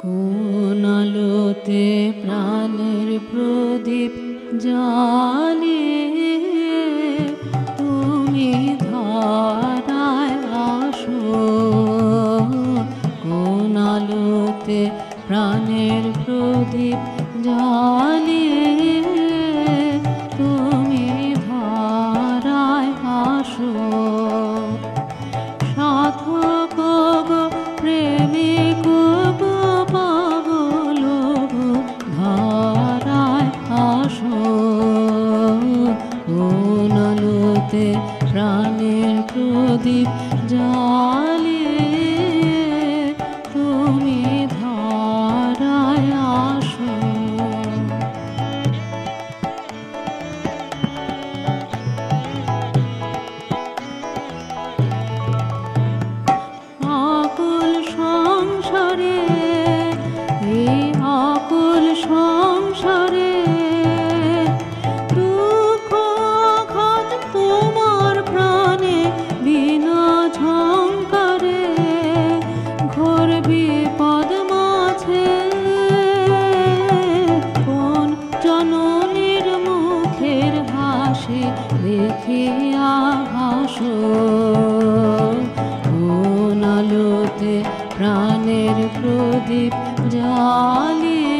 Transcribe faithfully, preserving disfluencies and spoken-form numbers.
কোন আলোতে প্রাণের প্রদীপ জ্বালিয়ে তুমি ধারায় আসো, কোন আলোতে প্রাণের প্রদীপ জ্বালিয়ে তুমি ধারায় আসো। সাধক গো প্রেমিক গো পাগল গো ধারায় আসো, কোন আলোতে প্রাণের প্রদীপ জ্বালিয়ে তুমি ধারায় আসো। আকুল সংসারে, এই আকুল সংসারে দুঃখ আঘাত তোমার প্রাণে বিনা ঝংকারে, ঘোর বিপদ মাঝে কোন জননীর মুখের হাসি দেখিয়া হাসো, কোন আলোতে প্রাণের প্রদীপ জ্বালিয়ে